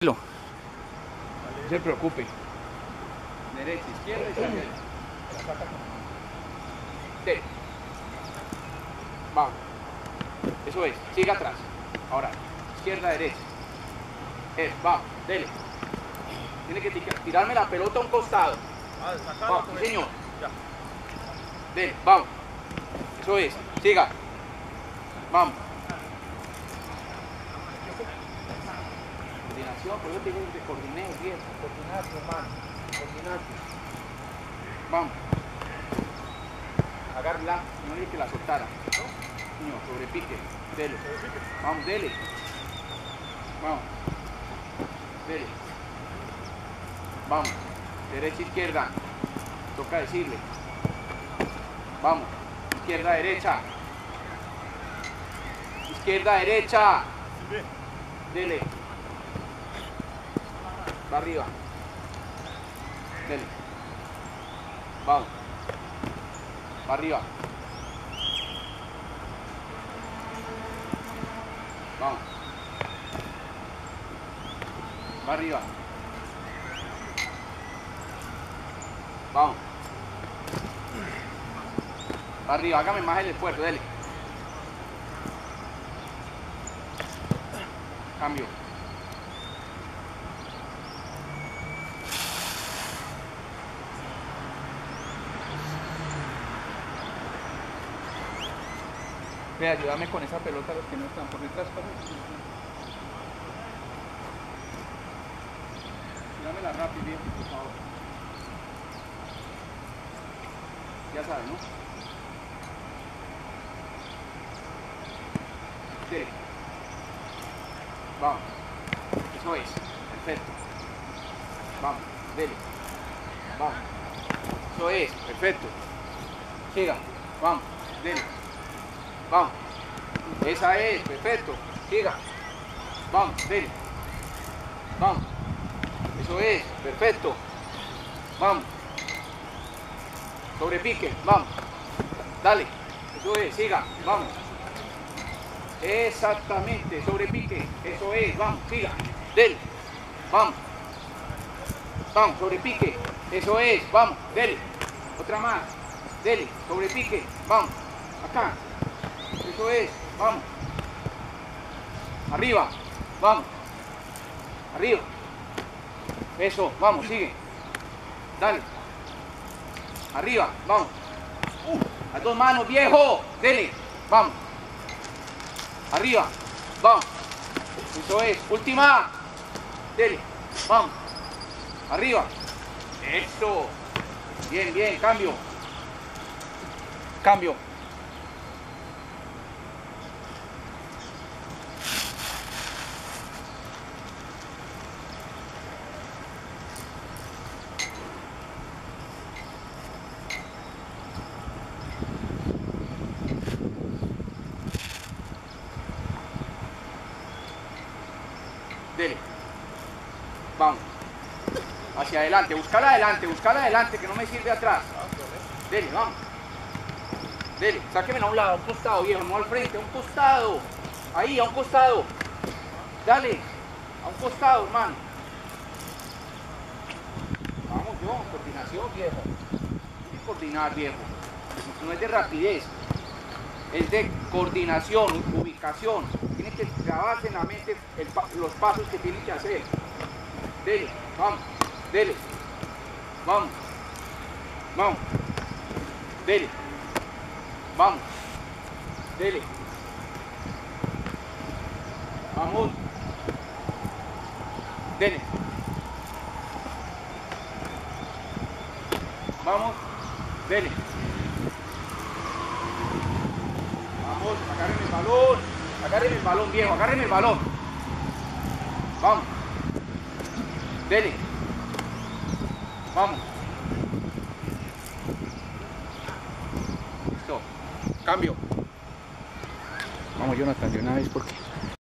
No se preocupe. Derecha, izquierda, izquierda. Vamos. Eso es. Siga atrás. Ahora. Izquierda, derecha. Vamos. Dele. Tiene que tirarme la pelota a un costado. Vamos, sí, señor. Dele. Vamos. Eso es. Siga. Vamos. Coordinación. Por eso te digo que coordiné bien. Coordinate, hermano. Coordinate. Vamos. Agárrela. No le dije que la soltara. Señor, sobrepique. Dele. Vamos, dele. Vamos. Dele. Vamos. Derecha, izquierda. Toca decirle. Vamos. Izquierda, derecha. Izquierda, derecha. Dele. Va arriba. Dele. Vamos. Va arriba. Vamos. Va arriba. Vamos. Va arriba. Hágame más el esfuerzo. Dele. Cambio. Ve, ayúdame con esa pelota, los que no están por detrás. Dámela rápido, bien, por favor. Ya sabes, ¿no? Sí. Vamos. Eso es. Perfecto. Vamos. Dele. Vamos. Eso es. Perfecto. Siga. Vamos. Dele. Vamos. Esa es. Perfecto. Siga. Vamos. Dele. Vamos. Eso es. Perfecto. Vamos. Sobrepique. Vamos. Dale. Eso es. Siga. Vamos. Exactamente. Sobrepique. Eso es. Vamos. Siga. Dele. Vamos. Vamos. Sobrepique. Eso es. Vamos. Dele. Otra más. Dele. Sobrepique. Vamos. Acá. Eso es. Vamos. Arriba. Vamos. Arriba. Eso. Vamos. Sigue. Dale. Arriba. Vamos. Las dos manos, viejo. Dele. Vamos. Arriba. Vamos. Eso es. Última. Dele. Vamos. Arriba. Eso. Bien, bien. Cambio. Cambio. Dele. Vamos. Hacia adelante, buscala adelante, que no me sirve atrás. Dele, vamos. Dele, sáquemela a un lado, a un costado, viejo, no al frente, a un costado. Ahí, a un costado. Dale, a un costado, hermano. Vamos, yo, coordinación, viejo. Hay que coordinar, viejo. No es de rapidez, es de coordinación, ubicación. Tiene que grabarse en la mente los pasos que tiene que hacer. Dele, vamos, dele, vamos, vamos, dele, vamos, dele, vamos, dele, vamos, dele, vamos, agarren el balón, viejo, agarren el balón, vamos, dele, vamos, listo, cambio, vamos Jonathan de una vez porque